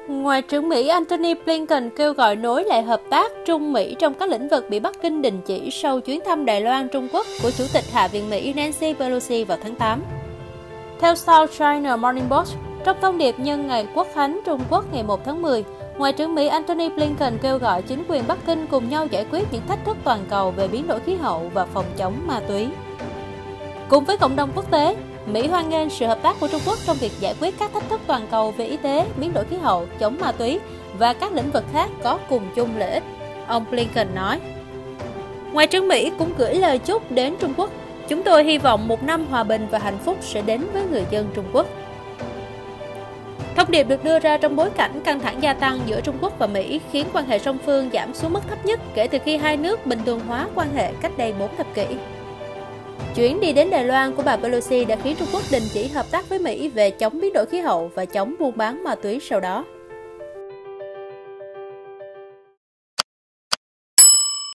Ngoại trưởng Mỹ Antony Blinken kêu gọi nối lại hợp tác Trung-Mỹ trong các lĩnh vực bị Bắc Kinh đình chỉ sau chuyến thăm Đài Loan Trung Quốc của Chủ tịch Hạ viện Mỹ Nancy Pelosi vào tháng 8. Theo South China Morning Post, trong thông điệp nhân ngày Quốc khánh Trung Quốc ngày 1 tháng 10, Ngoại trưởng Mỹ Antony Blinken kêu gọi chính quyền Bắc Kinh cùng nhau giải quyết những thách thức toàn cầu về biến đổi khí hậu và phòng chống ma túy. Cùng với cộng đồng quốc tế, Mỹ hoan nghênh sự hợp tác của Trung Quốc trong việc giải quyết các thách thức toàn cầu về y tế, biến đổi khí hậu, chống ma túy và các lĩnh vực khác có cùng chung lợi ích, ông Blinken nói. Ngoại trưởng Mỹ cũng gửi lời chúc đến Trung Quốc. Chúng tôi hy vọng một năm hòa bình và hạnh phúc sẽ đến với người dân Trung Quốc. Thông điệp được đưa ra trong bối cảnh căng thẳng gia tăng giữa Trung Quốc và Mỹ khiến quan hệ song phương giảm xuống mức thấp nhất kể từ khi hai nước bình thường hóa quan hệ cách đây 4 thập kỷ. Chuyến đi đến Đài Loan của bà Pelosi đã khiến Trung Quốc đình chỉ hợp tác với Mỹ về chống biến đổi khí hậu và chống buôn bán ma túy sau đó.